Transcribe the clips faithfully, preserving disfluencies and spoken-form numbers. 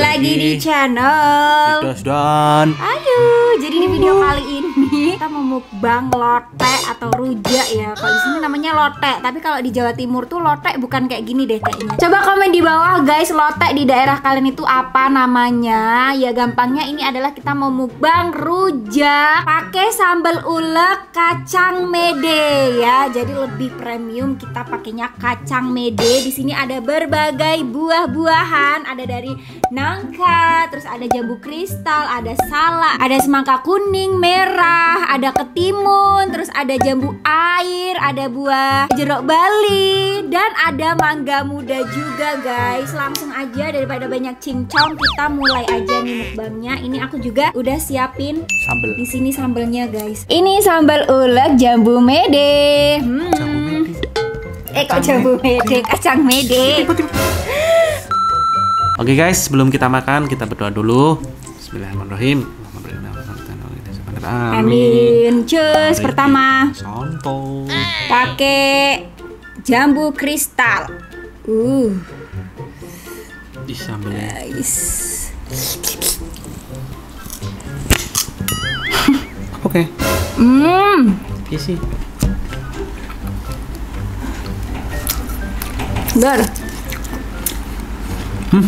lagi di channel Didas dan Aduh, jadi di video kali ini kita mau mukbang lotek atau rujak ya. Kalau di sini namanya lotek, tapi kalau di Jawa Timur tuh lotek bukan kayak gini deh kayaknya. Coba komen di bawah guys, lotek di daerah kalian itu apa namanya? Ya gampangnya ini adalah kita mau mukbang rujak pakai sambal ulek kacang mede ya. Jadi lebih premium, kita pakainya kacang mede. Di sini ada berbagai buah-buahan, ada dari nangka, terus ada jambu kristal, ada salak, ada semangka kuning, merah, ada ketimun, terus ada jambu air, ada buah jeruk bali, dan ada mangga muda juga guys. Langsung aja daripada banyak cincong, kita mulai aja nih mukbangnya. Ini aku juga udah siapin sambal. Di sini sambelnya guys. Ini sambal ulek jambu mede. Hmm. Jambu mede. Eh kok jambu mede, kacang mede. Oke guys, sebelum kita makan kita berdoa dulu. Bismillahirrahmanirrahim. Amin. Cus, pertama Santo. pakai jambu kristal. Uh, Di sambelnya. guys. Oke. Hmm, Isi. Dar. Hmm.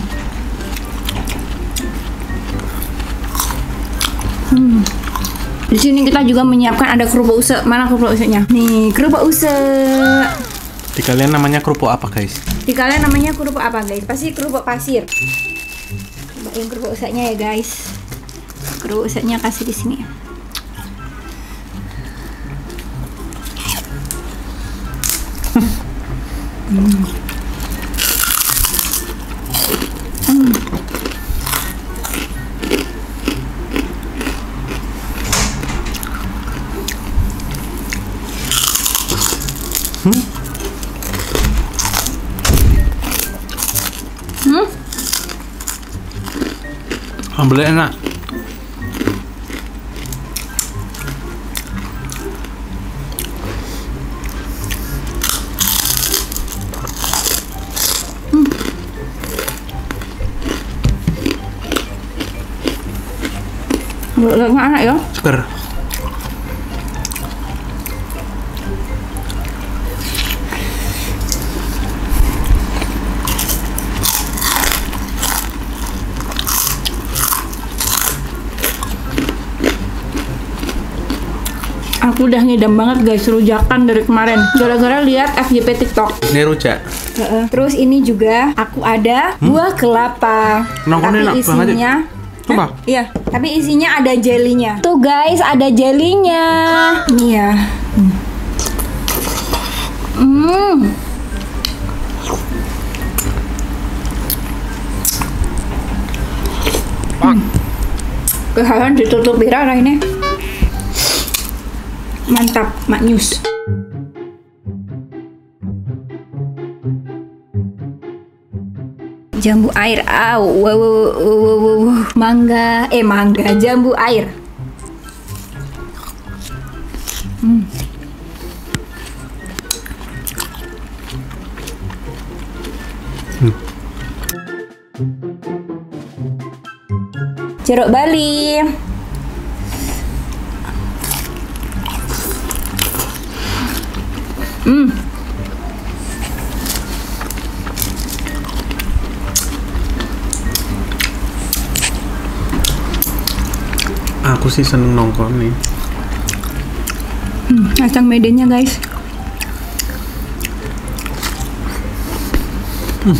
Hmm. Di sini kita juga menyiapkan ada kerupuk usek. Mana kerupuk useknya? Nih, kerupuk usek. Di kalian namanya kerupuk apa guys? Di kalian namanya kerupuk apa guys? Pasti kerupuk pasir. Cobain kerupuk useknya ya guys. Kerupuk useknya kasih di sini. Hmm. Hmm. Hmm? Hmm? Sambelnya enak. Nggak enak ya? Seger. Aku udah ngidam banget guys rujakan dari kemarin gara-gara lihat F Y P TikTok. Ini rujak. Uh, terus ini juga aku ada Hmm? buah kelapa. Nongkrongnya enak Tapi banget ya. isinya Coba. Hah? Iya, tapi isinya ada jelinya. Tuh guys, ada jelinya. Nih ya. Hmm. Hmm. Kehalan ditutup birara ini. Mantap, maknyus. Jambu air, au, wow, wow, wow, wow, mangga, eh mangga, jambu air. Hmm. Hmm. Jeruk bali. Hmm. Aku sih seneng nongkrong nih. Hmm, kacang medenya guys. Hmm.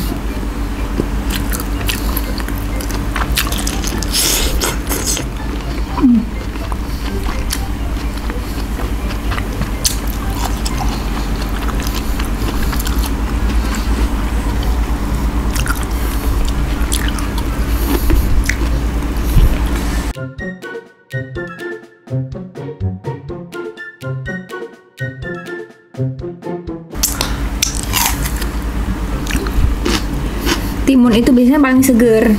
Hmm. Timun itu biasanya paling seger.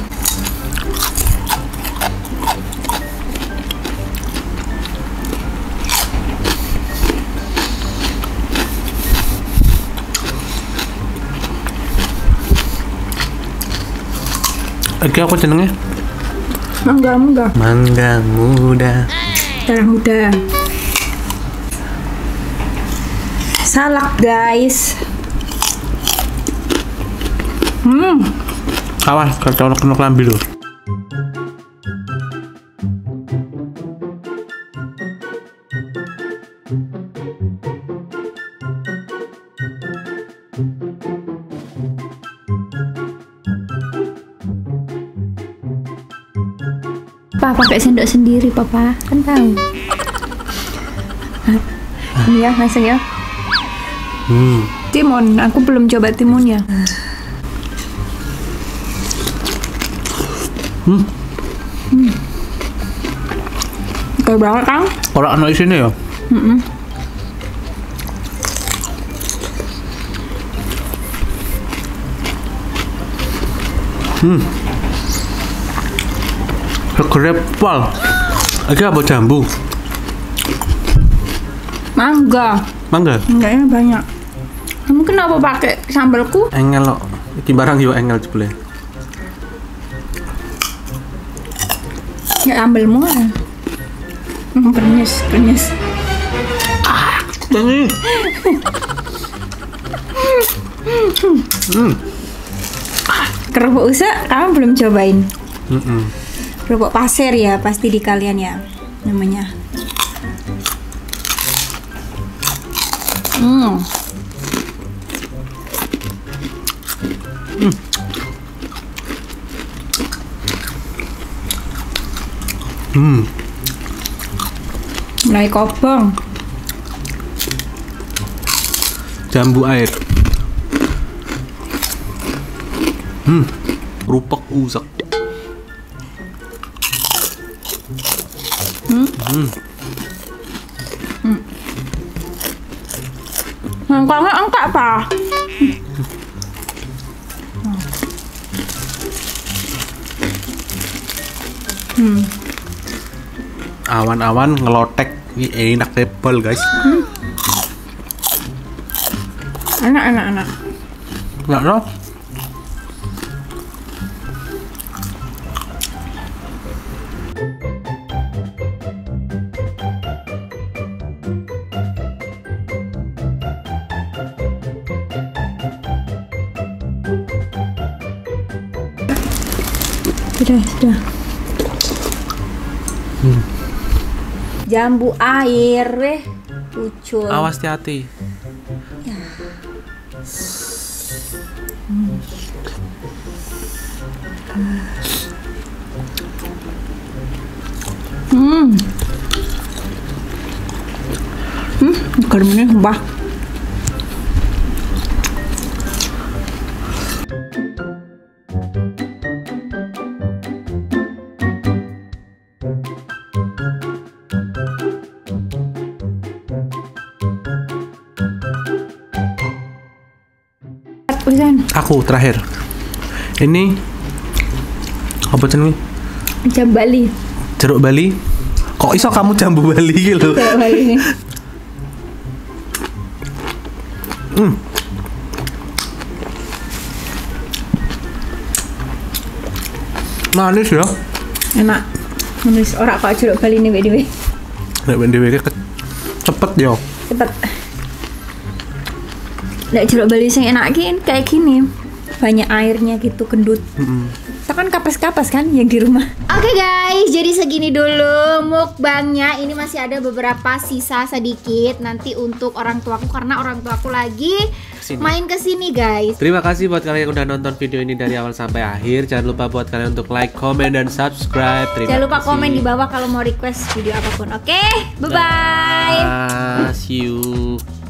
Iki apa jenenge? Mangga muda. Mangga muda. Darah muda. Salak guys. Hmm. Awas, kalau kena kelambi loh. Papa pakai sendok sendiri, Papa kan tahu. Ini ya, langsung ya. Hmm. Timun, aku belum coba timunnya. Hmm. Hmm. Oke banget kan? Orang anak sini ya. Mm-mm. Hmm. Segernya pol. Lagi apa jambu? Mangga. Mangga? Enggaknya banyak. Kamu kenapa pakai sambalku? Engel loh. Iki barang yo engel jebule. Ya sambelmu kan. Hmm, krenyes, krenyes. Ah, ini. Hmm. Kerupuk usek kamu belum cobain? Mm-mm. Kerupuk pasir ya pasti di kalian ya namanya. Hmm. Hmm. Hmm. Mulai kobong. Jambu air. Hmm. Kerupuk usek. Hmm. Hmm. Hmm. Mangkangnya angkat pak. Hmm. Awan-awan ngelotek. Ini enak tebal guys. Hmm. Enak enak enak. Enggak loh. Sudah, sudah. Hmm. Jambu air, weh, ucul. Awas hati-hati. Ya. Hmm. Hmm. Hmm, garamnya bah. Aku terakhir. Ini apa jenenge? Jambu Bali. Jeruk Bali. Kok iso kamu jambu Bali gitu? Jeruk Bali. Hmm. Manis ya? Enak. Manis ora kok jeruk Bali ini dhewe. Nek dhewe cepet ya. Cepet. Nek jeruk Bali sing enak ki kayak gini. Banyak airnya gitu, kendut. Mm-hmm. Itu kan kapas-kapas kan yang di rumah. Oke okay guys, jadi segini dulu mukbangnya. Ini masih ada beberapa sisa sedikit nanti untuk orang tuaku karena orang tuaku lagi kesini. Main kesini guys. Terima kasih buat kalian yang udah nonton video ini dari awal sampai akhir. Jangan lupa buat kalian untuk like, comment, dan subscribe. Terima Jangan lupa kasih. komen di bawah kalau mau request video apapun. Oke, okay? Bye bye. See you.